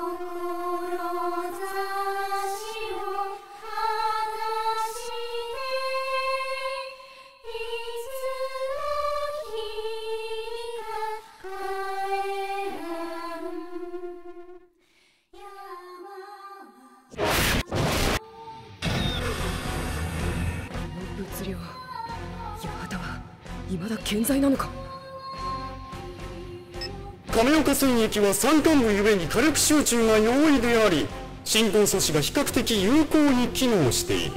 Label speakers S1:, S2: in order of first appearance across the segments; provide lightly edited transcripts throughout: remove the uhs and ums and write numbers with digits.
S1: 物量、八幡は未だ健在なのか。
S2: 亀岡戦役は山間部ゆえに火力集中が容易であり、進行阻止が比較的有効に機能している。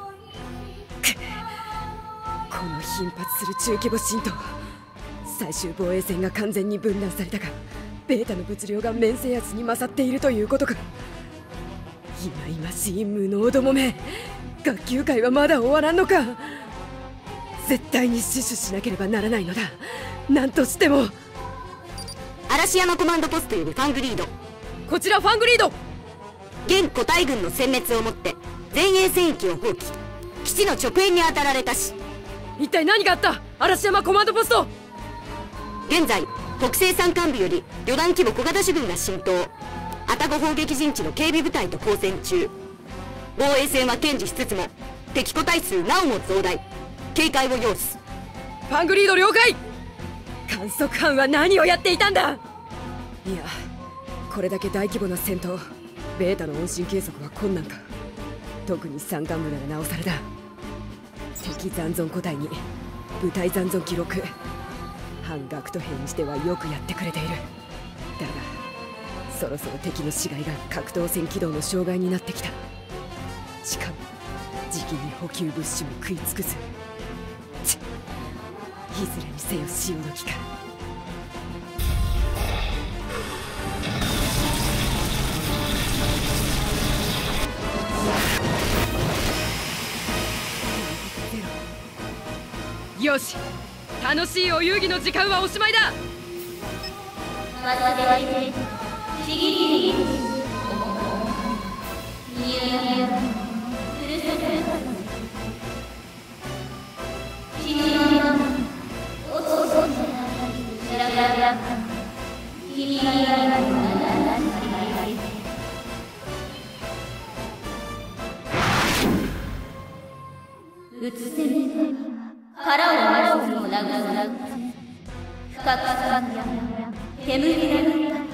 S1: この頻発する中規模侵攻、最終防衛線が完全に分断されたが、ベータの物量が面制圧に勝っているということか。忌々しい無能どもめ、学級会はまだ終わらんのか。絶対に死守しなければならないのだ。何としても。
S3: 嵐山コマンドポストよりファングリード。
S1: こちらファングリード。
S3: 現固体軍の殲滅をもって前衛戦域を放棄、基地の直縁に当たられたし。
S1: 一体何があった、嵐山コマンドポスト。
S3: 現在北西山間部より旅団規模小型主軍が浸透。愛宕砲撃陣地の警備部隊と交戦中。防衛線は堅持しつつも敵個体数なおも増大。警戒を要す。
S1: ファングリード了解。観測班は何をやっていたんだ。いや、これだけ大規模な戦闘、ベータの音信計測は困難か。特に山間部ならなおさらだ。敵残存個体に部隊残存記録。反学徒兵にしてはよくやってくれている。だがそろそろ敵の死骸が格闘戦起動の障害になってきた。しかもじきに補給物資も食い尽くす。いずれにせよ潮時か。よし、楽しいお遊戯の時間はおしまいだ。
S4: うつせめ殻を荒らすを流す深くさくや煙で流った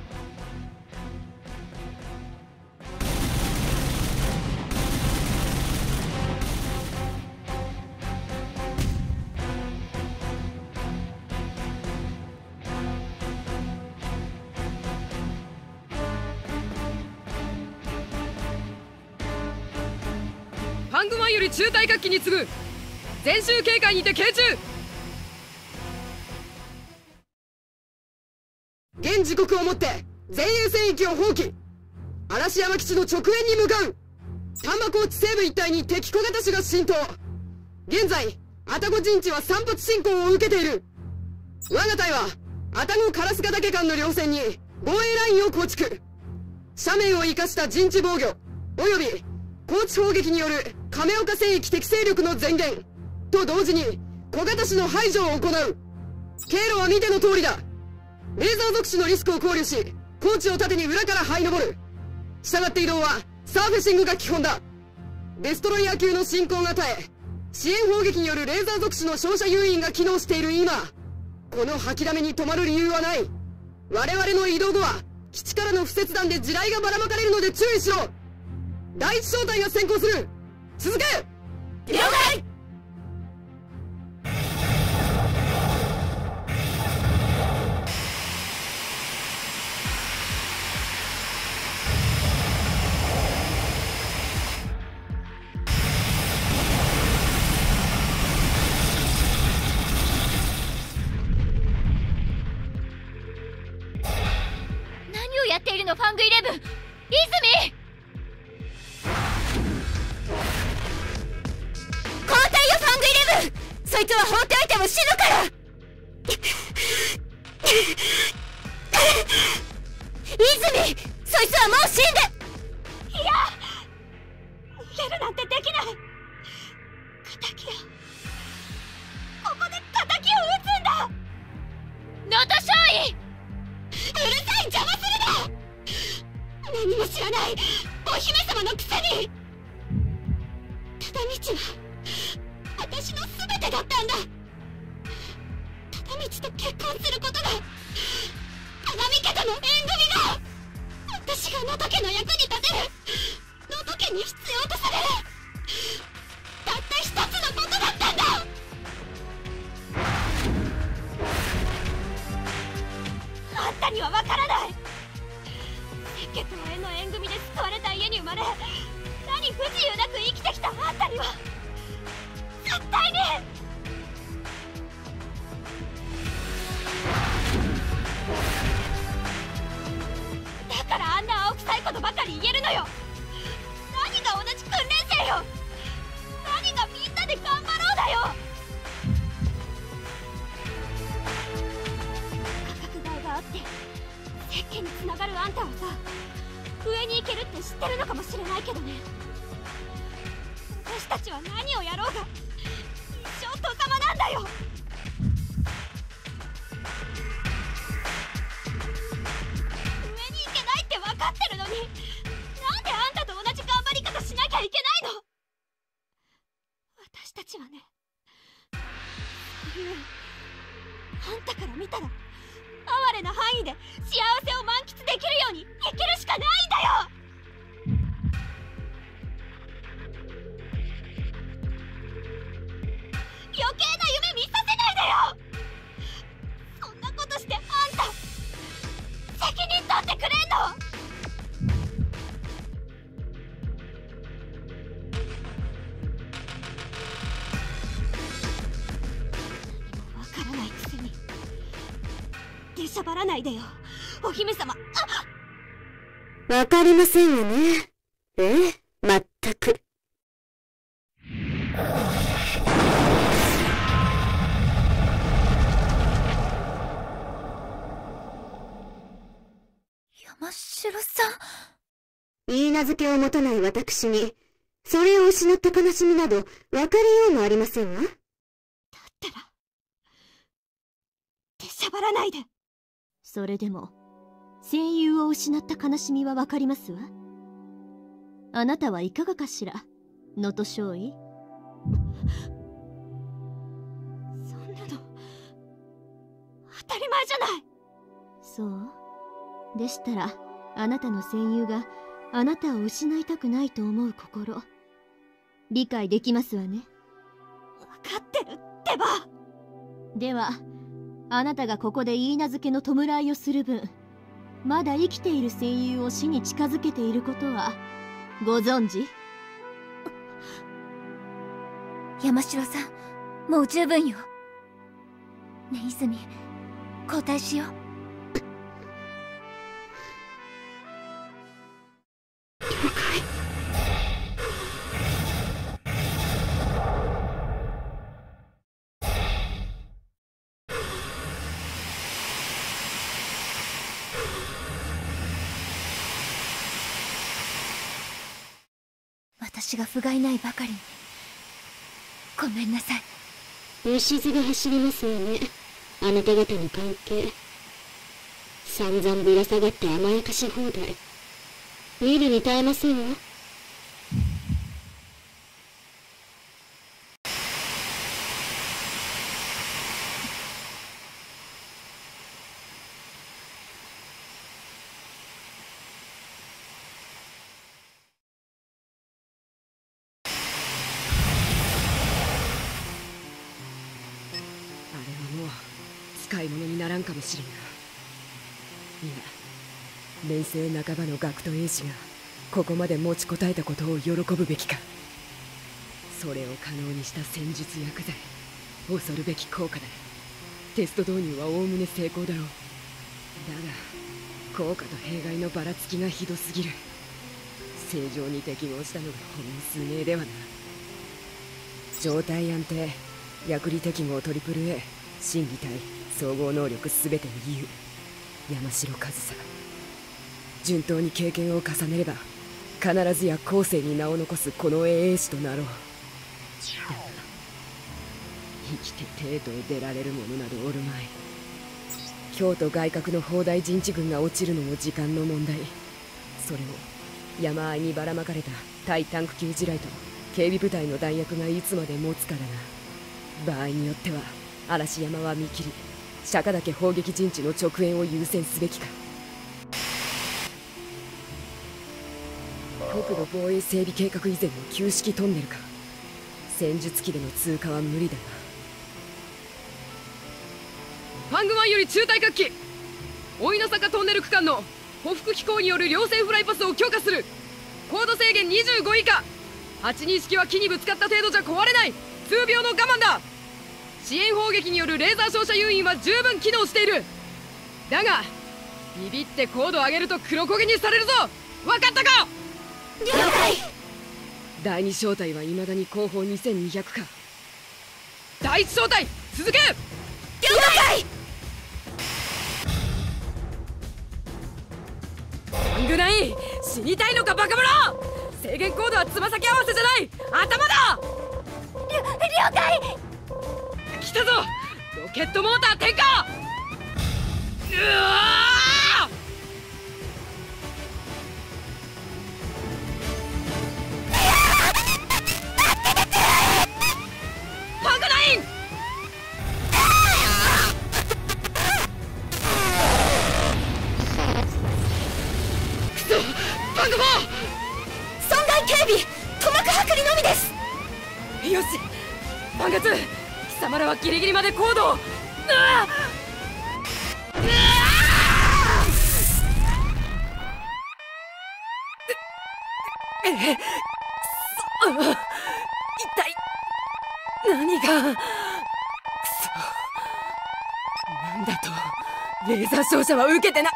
S1: ファングマンより中対角機に次ぐ。全周警戒にて傾注。
S5: 現時刻をもって前衛戦域を放棄。嵐山基地の直縁に向かう。丹波高地西部一帯に敵小型種が浸透。現在愛宕陣地は散発進行を受けている。我が隊は愛宕烏ヶ岳間の両線に防衛ラインを構築。斜面を生かした陣地防御および高地砲撃による亀岡戦域適正力の前減と同時に小型種の排除を行う。経路は見ての通りだ。レーザー属種のリスクを考慮し高地を盾に裏から這い上る。従って移動はサーフェシングが基本だ。デストロイヤー級の進行が絶え、支援砲撃によるレーザー属種の照射誘引が機能している今、この吐きだめに止まる理由はない。我々の移動後は基地からの不切断で地雷がばらまかれるので注意しろ。第一小隊が先行する。続け。了解。
S4: 何をやっているのファングイレブン。泉、交代よファングイレブン。そいつは放っておいても死ぬから。泉、そいつはもう死んで。いや、逃げるなんてできない。敵をここで敵を撃つんだ。ノート少尉、うるさい、邪魔するな。 何も知らないお姫様のくせに。忠道は私の全てだったんだ。忠道と結婚することが、鏡家との縁組が、私が能登家の役に立てる、能登家に必要とされる、たった一つのことだったんだ。あんたには分からない。家と縁の縁組で救われた家に生まれ、何不自由なく生きてきたあんたには絶対に。だからあんな青臭いことばかり言えるのよ。何が同じ訓練生よ。何がみんなで頑張ろうだよ。価格外があって設計につながるあんたはさ、上に行けるって知ってるのかもしれないけどね。私たちは何をやろうが一生と様なんだよ。上に行けないって分かってるのに、なんであんたと同じ頑張り方しなきゃいけないの。私たちはね、そういうあんたから見たら哀れな範囲で幸せを満喫できるように生きるしかないんだよ。余計な夢見させないでよ。そんなことしてあんた責任取ってくれんの。何もわからないくせに出しゃばらないでよ、お姫様。
S3: わかりませんよね。まったく。
S4: 山城さん。
S3: 許嫁を持たない私に、それを失った悲しみなどわかりようもありませんわ。
S4: だったら出しゃばらないで。
S6: それでも戦友を失った悲しみはわかりますわ。あなたはいかがかしら、能登少尉。
S4: そんなの当たり前じゃない。
S6: そうでしたら、あなたの戦友があなたを失いたくないと思う心、理解できますわね。
S4: 分かってるってば。
S6: ではあなたがここで許嫁の弔いをする分、まだ生きている戦友を死に近づけていることはご存知？
S4: 山城さん、もう十分よ。ねえ泉、交代しよう。私が不甲斐ないばかりにごめんなさい。
S3: 虫が走りますよね、あなた方の関係。散々ぶら下がって甘やかし放題、見るに耐えませんわ。
S1: 使い物にならんかもしれんが、いや、錬成半ばの学徒英士がここまで持ちこたえたことを喜ぶべきか。それを可能にした戦術薬剤、恐るべき効果だ。テスト導入はおおむね成功だろう。だが効果と弊害のばらつきがひどすぎる。正常に適合したのがほんの数名ではな。状態安定、薬理適合 AAA、心技体、総合能力すべてに優、山城上総。順当に経験を重ねれば必ずや後世に名を残すこの英雄士となろう。だが生きて帝都へ出られる者などおるまい。京都外郭の砲台陣地軍が落ちるのも時間の問題。 それも山あいにばらまかれた対タンク級地雷と警備部隊の弾薬がいつまで持つからな。場合によっては嵐山は見切り、釈迦岳砲撃陣地の直縁を優先すべきか。国土防衛整備計画以前の旧式トンネルか。戦術機での通過は無理だな。
S7: パングマンより中隊各機、追いの坂トンネル区間の歩幅機構による両線フライパスを強化する。高度制限25以下。82式は木にぶつかった程度じゃ壊れない。数秒の我慢だ。支援砲撃によるレーザー照射誘引は十分機能している。だがビビって高度上げると黒焦げにされるぞ。分かったか。
S4: 了解。
S1: 第2小隊は未だに後方2200か。
S7: 第1小隊続け。
S4: 了解。
S1: パングナイン、死にたいのかバカ者。制限コードはつま先合わせじゃない、頭だ。
S4: 了解。
S7: 来たぞ。ロケットモーター点火。うわー。パングナイン。くそ、パング4。
S4: 損害警備、塗膜剥離のみです。
S1: よし、パンガツ、貴様らはギリギリまでコードを。一体何が。くそ、なんだと。レーザー照射は受けてな。
S4: や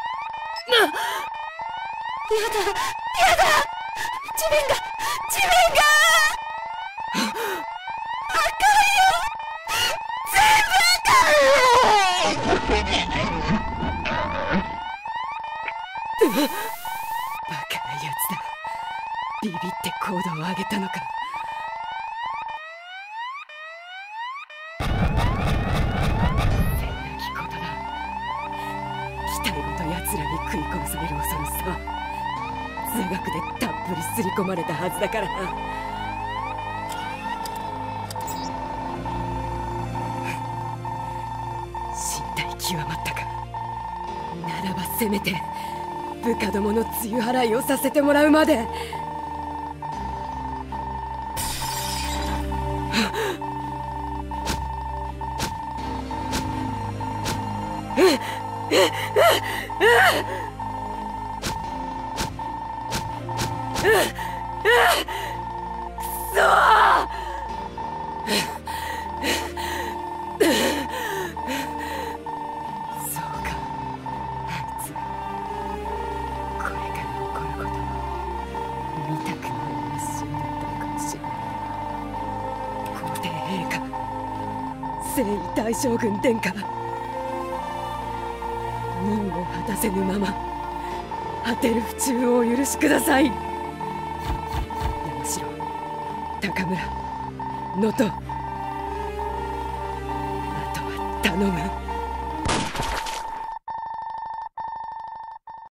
S4: だやだ、地面が
S1: バカなやつだ。ビビってコードを上げたのか。変な気ことだ。期待ごと奴らに食い殺される恐ろしさは数学でたっぷり刷り込まれたはずだからな。身体極まったか。ならばせめて部下どもの梅雨払いをさせてもらうまで。大将軍殿下、任を果たせぬまま果てる不忠をお許しください。山城、高村、能登、あとは頼む。